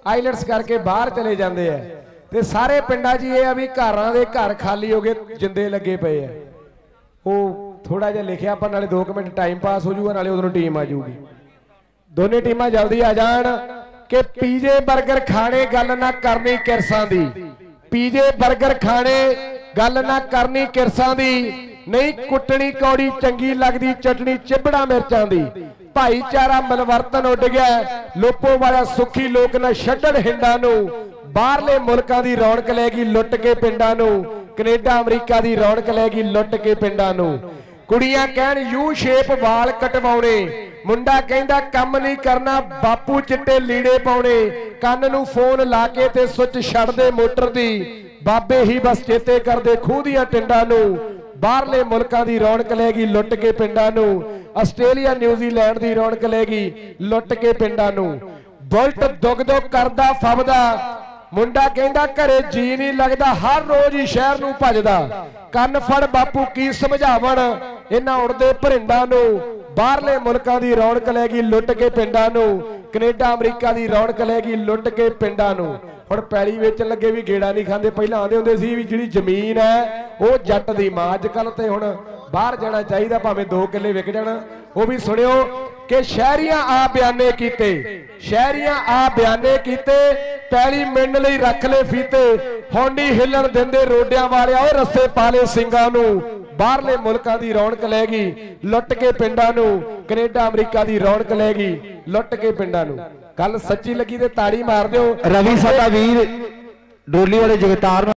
IELTS करके बाहर चले जाते हैं तो सारे पिंडा च ये भी घरां दे घर खाली हो गए, जिंदे लगे पे है। वो थोड़ा जिहा लिखिया पर नाले 2 मिनट टाइम पास हो जाऊगा, नाले उधरों टीम आ जाऊगी। दोने टीमां जल्दी आ जान कि पीजे बर्गर खाने गल ना करनी किरसां दी, पीजे बर्गर खाने गल ना करनी किरसां दी, नहीं कुटनी कौड़ी चंगी लगदी चटनी चिबड़ा मिर्चां दी। भाईचारा मिलवर्तन उड गया, लोपो वाला सुखी लोक ना छड्डण हिंडां नूं, बाहरले मुल्कां दी रौनक लैगी लुट के पिंडां नूं, कनेडा अमरीका दी रौनक लैगी लुट के पिंडां नूं। कुड़ियां कहण यू शेप वाल कटवाउणे, मुंडा कहंदा कम नहीं करना बापू चिट्टे लीड़े पाउणे, कंन नूं फोन ला के ते सुच छड्ड दे मोटर दी, बाबे ही बस चेते करदे खूह दीआं टिंडां नूं, बाहरले मुल्कां दी रौनक लैगी लुट के पिंडां नूं, आस्ट्रेलिया न्यूजीलैंड दी रौनक लैगी लुट के पिंडां नूं। बुलट दुग दुग करदा फबदा, मुंडा कहंदा घरे जी नहीं लगदा, हर रोज ही शहर नूं भजदा, कन्न फड़ बापू की समझावण इन्हां उड़दे भरिंडां नूं, बाहरले मुल्कां दी रौनक लैगी लुट के पिंडां नूं, कनेडा अमरीका दी रौनक लैगी लुट के पिंडां नूं। हुण पैली वेचण लगे भी गेड़ा नहीं खांदे, पहलां आंदे हुंदे सी भी जिहड़ी जमीन है वो जट दी मां, अजकल ते हुण बाहर जाना चाहिए, भावें 2 किले विक जाण। वो भी सुणियो कि शहरियां आ बयाने कीते, शहरियां आ बयाने कीते, पैली मिंड लई रख ले फीते, हुण नहीं हिलण दिंदे रोडियां वालिया ओ रस्से पाले सिंगां नूं, बाहरले मुल्कां दी रौनक लैगी लुट के पिंडां नूं, कनेडा अमरीका दी रौनक लैगी लुट के पिंडां नूं। गल सच्ची लगी ते ताड़ी मार दिओ। रवि साडा वीर डोली वाले जगतार